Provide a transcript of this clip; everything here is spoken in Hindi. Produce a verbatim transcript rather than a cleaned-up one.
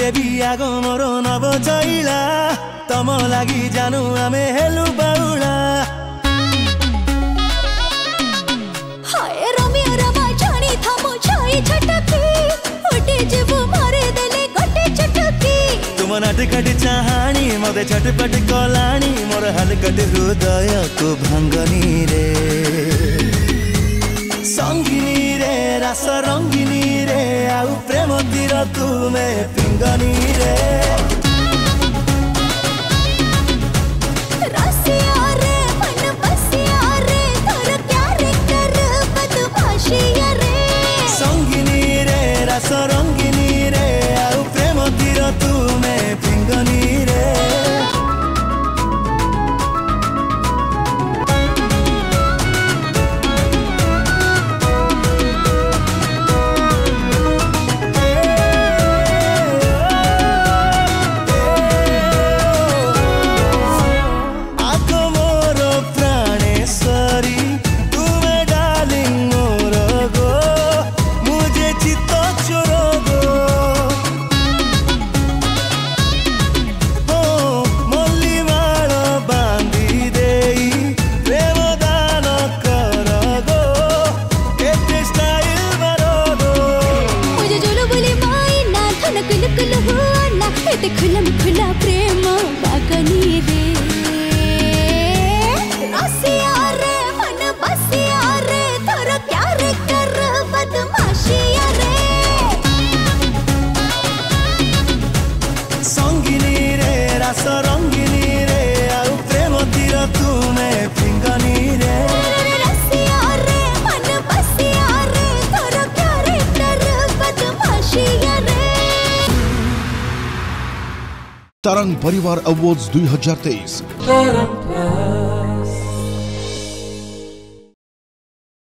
बेबी आगो मोरो नब चैला तम लागि जानु आमे हेलु बाउला हाय रमिया रमा जानी थामो छाई छटकी उठे जीवो मारे देले गोटे चटकी तुम नाटकट चाहानी मते छटपट कलानी मोर हलकट हृदय को भांगनी रे संगिनी रे रस रंगिनी रे आउ प्रेम तीर तुमे पिंगनी रे रसिया रे मन बसिया रे तोर प्यार कर बदमाशिया रे संगिनी रे रस रंगिनी रे आउ प्रेम तीर तुमे पिंगनी रे खुलम खुला प्रेम बागनी रे रसिया रे मन बसिया रे तोर प्यार कर बदमाशिया रे संगिनी रे रस रंगिनी रे आउ प्रेम तीर तुमे पिंगनी रे रसिया रे मन बसिया रे तोर प्यार कर बदमाशिया रे तरंग परिवार अवार्ड्स दुई हजार तेईस।